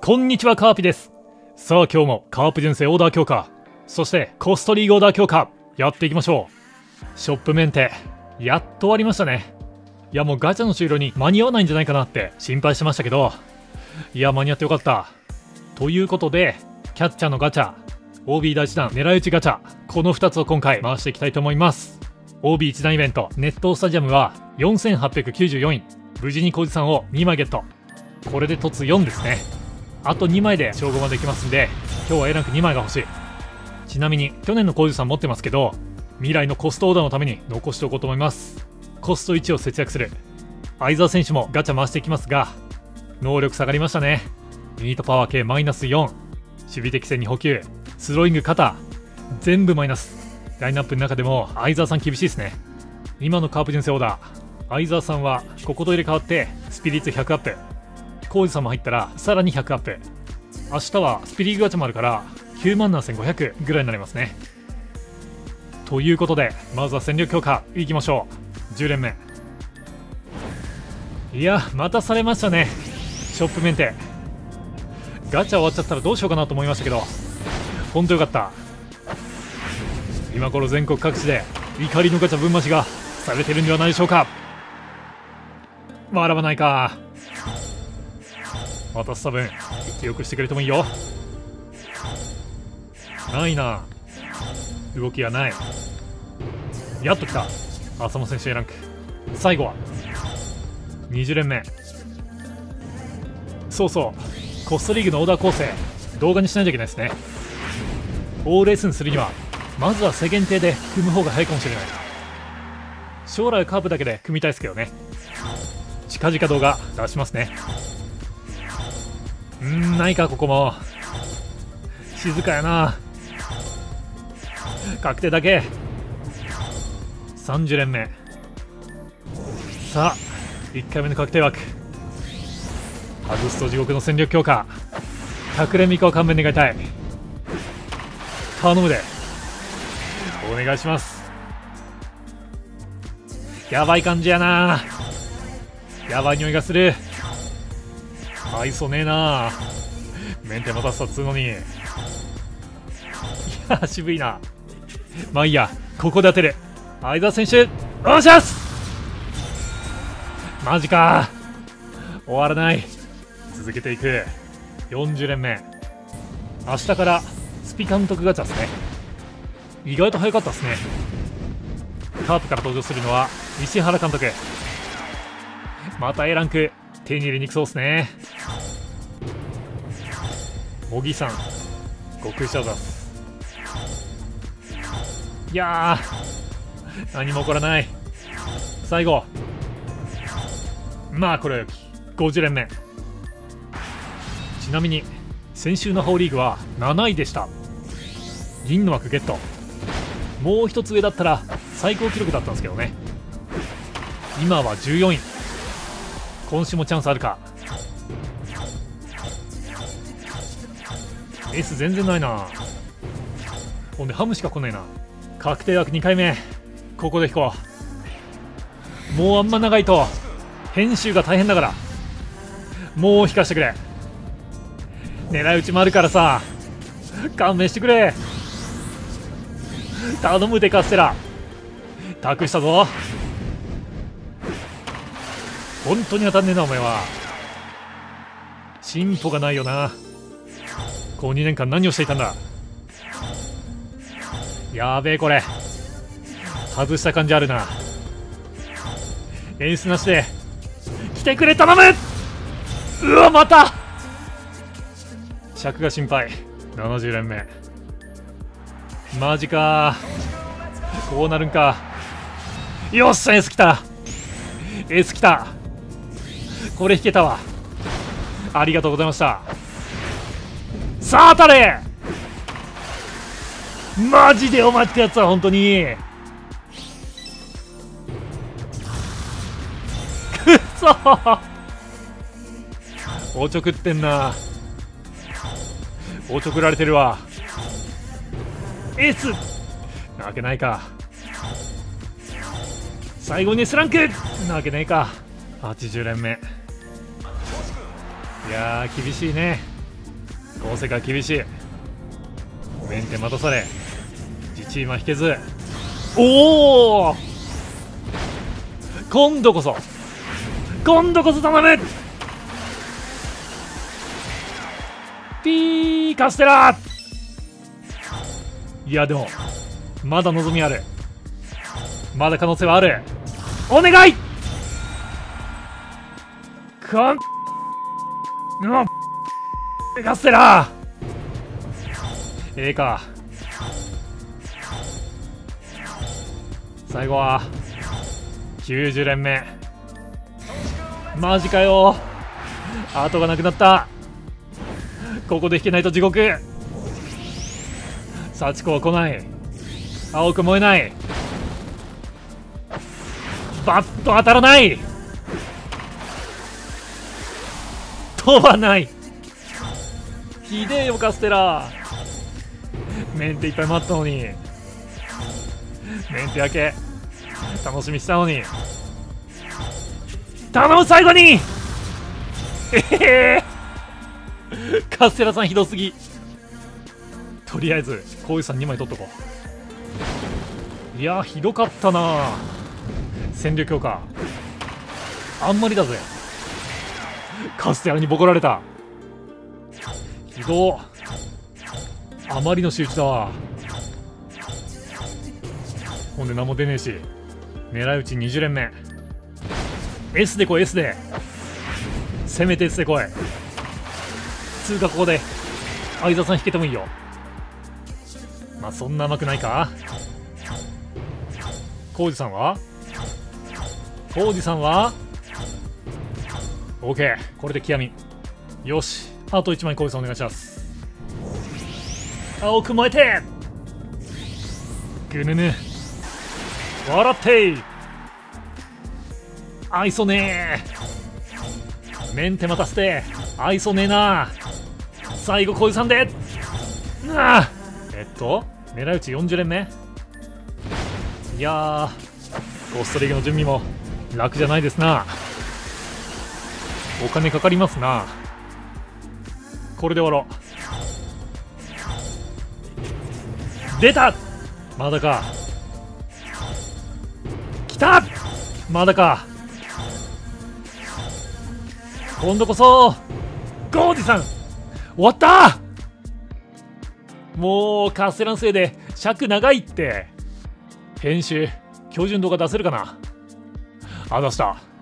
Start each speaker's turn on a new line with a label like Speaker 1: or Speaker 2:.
Speaker 1: こんにちは、カーピです。さあ今日もカープ純正オーダー強化、そしてコストリーグオーダー強化やっていきましょう。ショップメンテやっと終わりましたね。いやもうガチャの終了に間に合わないんじゃないかなって心配してましたけど、いや間に合ってよかった。ということでキャッチャーのガチャ、 OB 第1弾狙い撃ちガチャ、この2つを今回回していきたいと思います。 OB1 弾イベント熱湯スタジアムは4894位、無事に小路さんを2枚ゲット。これで凸4ですね。あと2枚で称号までいきますんで、今日は A ランク2枚が欲しい。ちなみに去年の小路さん持ってますけど、未来のコストオーダーのために残しておこうと思います。コスト1を節約する。相澤選手もガチャ回していきますが、能力下がりましたね。ミートパワー系マイナス4、守備適正に補給、スローイング肩全部マイナス。ラインナップの中でも相澤さん厳しいですね。今のカープ純正オーダー、相澤さんはここと入れ替わってスピリッツ100アップ、コウジさんも入ったらさらに100アップ。明日はスピリーグガチャもあるから97,500ぐらいになりますね。ということでまずは戦力強化いきましょう。10連目。いやまたされましたね。ショップメンテガチャ終わっちゃったらどうしようかなと思いましたけど、ほんとよかった。今頃全国各地で怒りのガチャぶん回しがされてるんではないでしょうか。笑わないか。渡す多分よくしてくれてもいいよ。ないな、動きがない。やっと来た浅野選手 A ランク。最後は20連目。そうそうコストリーグのオーダー構成動画にしないといけないですね。大レースにするにはまずは世間体で組む方が早いかもしれない。将来カープだけで組みたいですけどね。近々動画出しますね。ないか、ここも静かやな。確定だけ。30連目。さあ1回目の確定枠、外すと地獄の戦力強化。100連3日は勘弁願いたい。頼むでお願いします。やばい感じやな。やばい匂いがする。愛想ねえな。メンテ待たせたっつうのに。いや渋いな。まあいいや、ここで当てる。相澤選手お願いします。マジか、終わらない。続けていく。40連目。明日からスピ監督ガチャですね。意外と早かったですね。カープから登場するのは石原監督。また A ランク手に入れにくそうですね。茂木さん極下座。いやー何も起こらない。最後まあこれよき50連目。ちなみに先週のハオリーグは7位でした。銀の枠ゲット。もう一つ上だったら最高記録だったんですけどね。今は14位。今週もチャンスあるか。 S 全然ないな。ほんでハムしか来ないな。確定枠2回目、ここで引こう。もうあんま長いと編集が大変だから、もう引かしてくれ。狙い撃ちもあるからさ勘弁してくれ。頼むでカステラ託したぞ。本当に当たんねえなお前は。進歩がないよな。こう2年間何をしていたんだ。やべえこれ外した感じあるな。演出なしで来てくれ頼む。うわまた尺が心配。70連目。マジか、こうなるんか。よっしゃ S 来た。 S 来た。これ引けたわ。ありがとうございました。さあ当たれ。マジでお前ってやつは本当にくそおちょくってんな。おちょくられてるわ。エースなわけないか。最後に S ランクなわけないか。80連目。いやー厳しいね。 構成が厳しい。メンテ待たされ、自チームは引けず。おお、今度こそ頼む。ピーカステラ。いやでもまだ望みある、まだ可能性はある。お願い。カステラ。か最後は90連目。マジかよ、後がなくなった。ここで引けないと地獄。幸子は来ない、青く燃えない、バット当たらない、飛ばない。ひでえよカステラ。メンテいっぱい待ったのに、メンテ明け楽しみしたのに。頼む最後に。カステラさんひどすぎ。とりあえずこういうさん2枚取っとこう。いやひどかったな。戦力強化あんまりだぜ。カステラにボコられた。ひど。あまりの仕打ちだわ。ほんで何も出ねえし、狙い撃ち20連目。 S で来い、 S でせめて S で来い。つうかここで相沢さん引けてもいいよ。まあそんな甘くないか。浩二さんは OK、 これで極み。よし、あと1枚浩二さんお願いします。青く燃えてぐぬぬ、笑って愛想ねえ。メンテ待たせて愛想ねえな。最後小井さんで狙い撃ち40連目。いやーコストリーグの準備も楽じゃないですな。お金かかりますな。これで終わろう。出た、まだか。来た、まだか。今度こそゴーディさん終わった。もうカステラのせいで尺長いって。編集標準動画出せるかなあ。出した。